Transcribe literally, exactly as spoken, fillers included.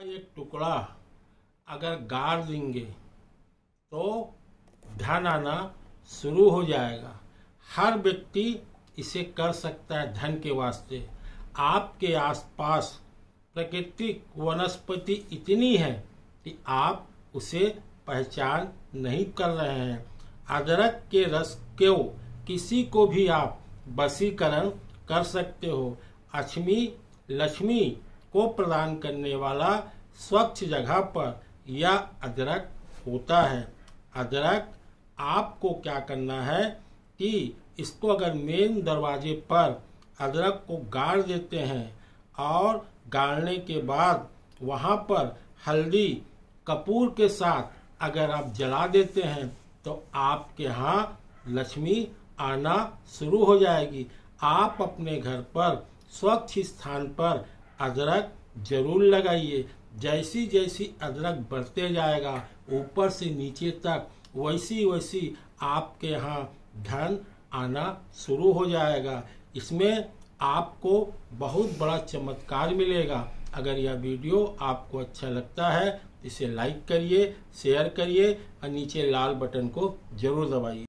एक टुकड़ा अगर गाड़ देंगे तो धन आना शुरू हो जाएगा। हर व्यक्ति इसे कर सकता है धन के वास्ते। आपके आसपास प्राकृतिक वनस्पति इतनी है कि आप उसे पहचान नहीं कर रहे हैं। अदरक के रस को किसी को भी आप वशीकरण कर सकते हो। अक्षमी लक्ष्मी को प्रदान करने वाला स्वच्छ जगह पर यह अदरक होता है। अदरक आपको क्या करना है कि इसको अगर मेन दरवाजे पर अदरक को गाड़ देते हैं और गाड़ने के बाद वहां पर हल्दी कपूर के साथ अगर आप जला देते हैं तो आपके यहाँ लक्ष्मी आना शुरू हो जाएगी। आप अपने घर पर स्वच्छ स्थान पर अदरक जरूर लगाइए। जैसी जैसी अदरक बढ़ते जाएगा ऊपर से नीचे तक, वैसी वैसी आपके यहाँ धन आना शुरू हो जाएगा। इसमें आपको बहुत बड़ा चमत्कार मिलेगा। अगर यह वीडियो आपको अच्छा लगता है तो इसे लाइक करिए, शेयर करिए और नीचे लाल बटन को जरूर दबाइए।